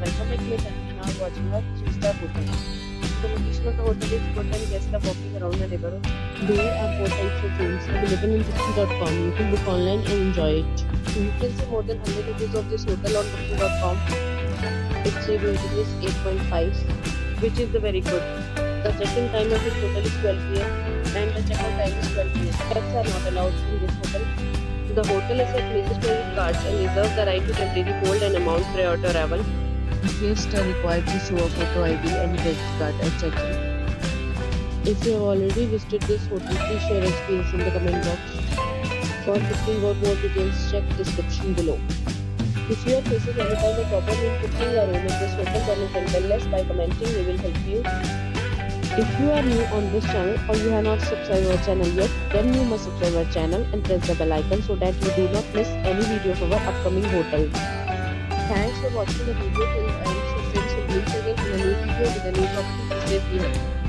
welcome back to my channel. Now watching a 3-star hotel. The location of the hotel is good and guests are walking around the neighborhood. There are 4 types of rooms available in booking.com. You can book online and enjoy it. You can see more than 100 reviews of this hotel on booking.com. Its review rating is 8.5, which is very good. The check-in time of this hotel is 12 p.m. and the check-out time is 12 p.m. Pets are not allowed in this hotel. The hotel accepts major credit cards and reserves the right to temporarily hold an amount prior to arrival. Guests are required to show a photo ID and credit card at check-in. If you have already visited this hotel, please share your experience in the comment box. For booking or more details, check description below. If you are facing any kind of problem in booking a room in this hotel, then you can tell us by commenting. We will help you. If you are new on this channel or you have not subscribed our channel yet, then you must subscribe our channel and press the bell icon so that you do not miss any video of our upcoming hotels. Thanks for watching the video till the end. So friends, will meet again in a new video with a new topic. Stay tuned.